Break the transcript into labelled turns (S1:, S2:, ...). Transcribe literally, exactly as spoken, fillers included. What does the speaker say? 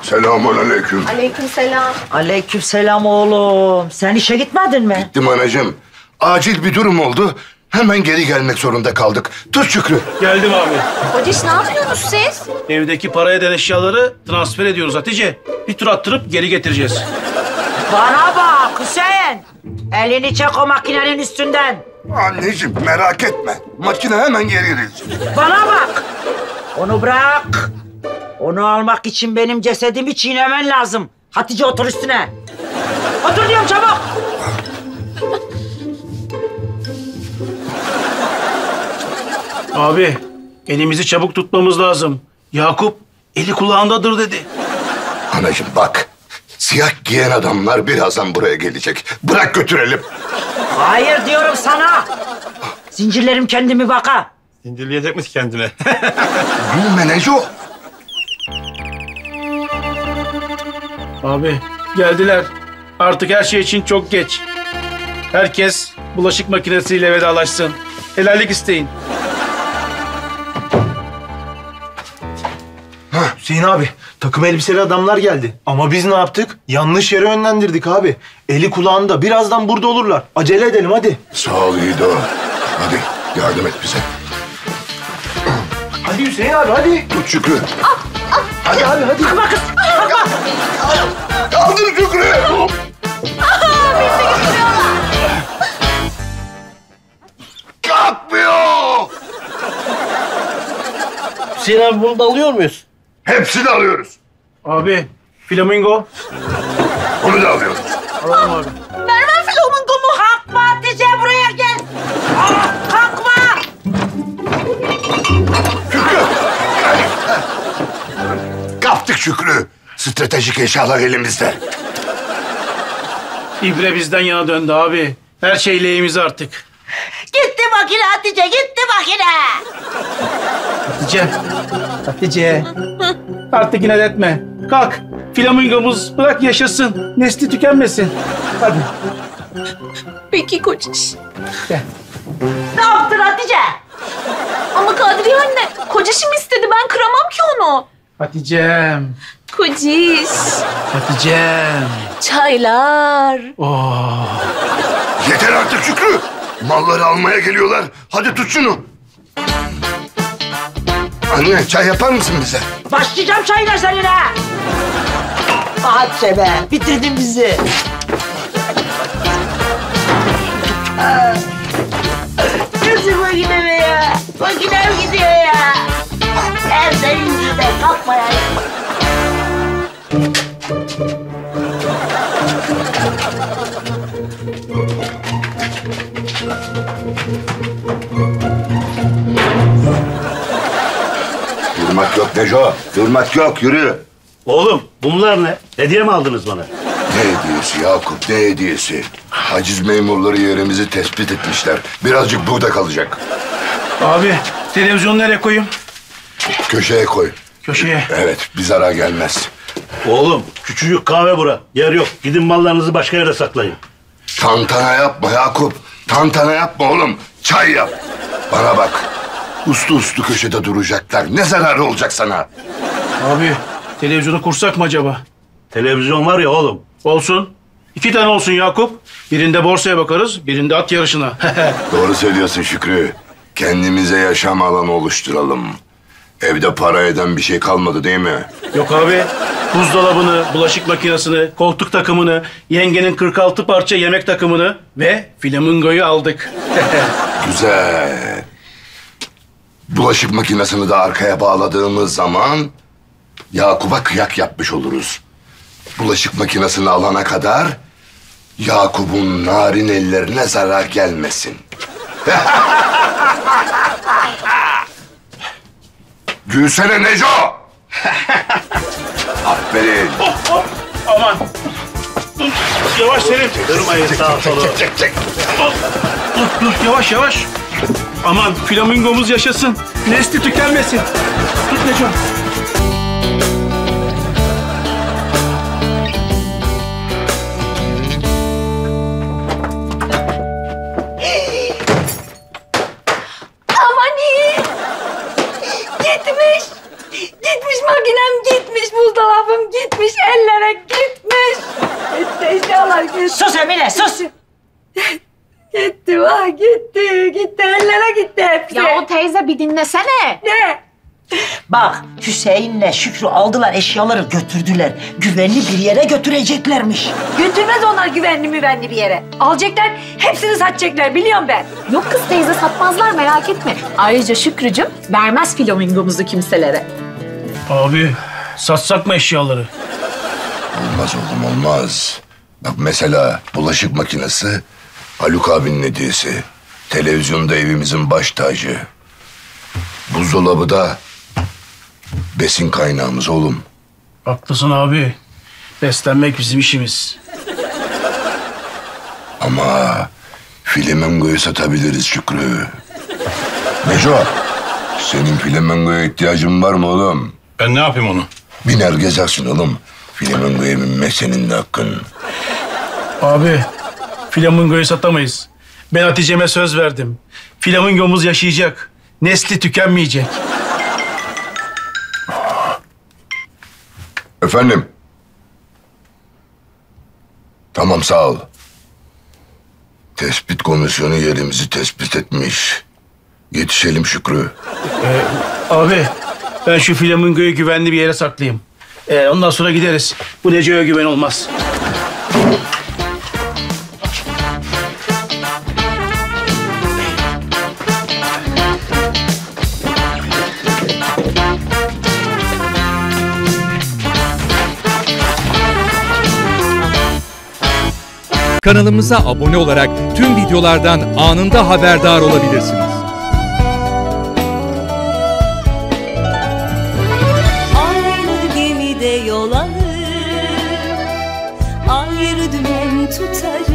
S1: Selamünaleyküm.
S2: Aleykümselam.
S3: Aleykümselam oğlum. Sen işe gitmedin mi?
S1: Gittim anacığım. Acil bir durum oldu. Hemen geri gelmek zorunda kaldık. Tut Şükrü.
S4: Geldim abi.
S2: Hocam ne yapıyorsunuz siz?
S4: Evdeki para eden eşyaları transfer ediyoruz Hatice. Bir tur attırıp geri getireceğiz.
S3: Bana bak Hüseyin. Elini çek o makinenin üstünden.
S1: Anneciğim merak etme. Makine hemen geri gelecek.
S3: Bana bak. Onu bırak. Onu almak için benim cesedimi çiğnemen lazım. Hatice otur üstüne. Otur diyorum çabuk.
S4: Abi elimizi çabuk tutmamız lazım. Yakup eli kulağındadır dedi.
S1: Anacığım bak. Siyah giyen adamlar birazdan buraya gelecek. Bırak götürelim.
S3: Hayır diyorum sana. Zincirlerim kendimi baka.
S5: Zincirleyecek misin kendine?
S1: Gülme Neco.
S4: Abi geldiler. Artık her şey için çok geç. Herkes bulaşık makinesiyle vedalaşsın. Helallik isteyin.
S5: Hüseyin abi, takım elbiseli adamlar geldi. Ama biz ne yaptık? Yanlış yere yönlendirdik abi. Eli kulağında. Birazdan burada olurlar. Acele edelim hadi.
S1: Sağ ol Yiğido. Hadi yardım et bize.
S5: Hadi Hüseyin abi hadi.
S1: Tut Şükrü.
S5: Hadi abi hadi.
S3: Kalkma kız. Kalkma.
S1: Kaldır Şükrü. Kalkmıyor.
S6: Hüseyin abi bunu da alıyor muyuz?
S1: Hepsini alıyoruz.
S4: Abi flamingo.
S1: Onu da alıyoruz.
S4: Alalım abi.
S3: Vermem flamingomu. Kalkma Hatice buraya gel. Aa, kalkma.
S1: Şükrü. Kaptık Şükrü. Stratejik eşyalar elimizde.
S4: İbre bizden yana döndü abi. Her şey lehimiz artık.
S3: Gitti makine Hatice gitti makine.
S4: Hatice. Hatice. Artık inat etme. Kalk. Flamingomuz bırak yaşasın. Nesli tükenmesin. Hadi.
S2: Peki kociş.
S4: Gel.
S3: Ne yaptın Hatice?
S2: Ama Kadriye anne, kocişim istedi. Ben kıramam ki onu.
S4: Hatice'm.
S2: Kociş.
S4: Hatice'm.
S2: Çaylar.
S4: Oh.
S1: Yeter artık Şükrü. Malları almaya geliyorlar. Hadi tut şunu. Anne çay yapar mısın bize?
S3: Başlayacağım çayına seninle. Hatice be bitirdin bizi. Nasıl makine be ya? Makinem gidiyor ya. Her senin yüzünden kalkma ya.
S1: Durmak yok Neco. Durmak yok. Yürü.
S6: Oğlum bunlar ne? Hediye mi aldınız bana?
S1: Ne hediyesi Yakup, ne hediyesi? Haciz memurları yerimizi tespit etmişler. Birazcık burada kalacak.
S4: Abi televizyonu nereye koyayım?
S1: Köşeye koy.
S4: Köşeye.
S1: Evet, bir zarar gelmez.
S6: Oğlum küçücük kahve bura. Yer yok. Gidin mallarınızı başka yere saklayın.
S1: Tantana yapma Yakup. Tantana yapma oğlum. Çay yap. Bana bak. Uslu uslu köşede duracaklar. Ne zararı olacak sana?
S4: Abi televizyonu kursak mı acaba?
S6: Televizyon var ya oğlum.
S4: Olsun. İki tane olsun Yakup. Birinde borsaya bakarız, birinde at yarışına.
S1: Doğru söylüyorsun Şükrü. Kendimize yaşam alanı oluşturalım. Evde para eden bir şey kalmadı değil mi?
S4: Yok abi. Buzdolabını, bulaşık makinesini, koltuk takımını, yengenin kırk altı parça yemek takımını ve flamingoyu aldık.
S1: Güzel. Bulaşık makinesini de arkaya bağladığımız zaman Yakup'a kıyak yapmış oluruz. Bulaşık makinesini alana kadar Yakup'un narin ellerine zarar gelmesin. Gülsene Neco! Aferin.
S4: Hop hop. Aman. Dur. Yavaş Selim.
S6: Kırmayın sağa sola.
S1: Çek çek çek.
S4: Dur, dur, dur. Yavaş yavaş. Aman flamingomuz yaşasın. Nesli tükenmesin. Tut Neco.
S2: Aman iyi. Gitmiş. Gitmiş makine.
S7: makinem gitmiş, buzdolabım gitmiş, ellere gitmiş. Gitti, eşyalar gitti.
S3: Sus Emine, sus!
S7: Gitti, vah gitti, gitti, ellere gitti hepsi.
S2: Ya o teyze bir dinlesene.
S7: Ne?
S3: Bak, Hüseyin'le Şükrü aldılar eşyaları götürdüler. Güvenli bir yere götüreceklermiş.
S7: Götürmez onlar güvenli müvenli bir yere. Alacaklar, hepsini satacaklar, biliyorum ben.
S2: Yok kız teyze satmazlar merak etme. Ayrıca Şükrücüm vermez flamingomuzu kimselere.
S4: Abi satsak mı eşyaları?
S1: Olmaz oğlum olmaz. Bak mesela bulaşık makinesi Haluk abinin hediyesi. Televizyonda evimizin baş tacı. Buzdolabı da besin kaynağımız oğlum.
S4: Haklısın abi. Beslenmek bizim işimiz.
S1: Ama flamingoyu satabiliriz Şükrü. Neco, senin flamingoya ihtiyacın var mı oğlum?
S6: Ben ne yapayım onu?
S1: Biner gezersin oğlum. Flamingoya binmek senin de hakkın.
S4: Abi flamingoyu satamayız. Ben Hatice'me söz verdim. Flamingomuz yaşayacak. Nesli tükenmeyecek.
S1: Efendim? Tamam sağ ol. Tespit komisyonu yerimizi tespit etmiş. Yetişelim Şükrü.
S4: Abi ben şu flamingoyu güvenli bir yere saklayayım. Ee, ondan sonra gideriz. Bu Neco'ya güven olmaz.
S8: Kanalımıza abone olarak tüm videolardan anında haberdar olabilirsiniz.
S9: Aynı gemide yol alır, ayrı dümen tutarız.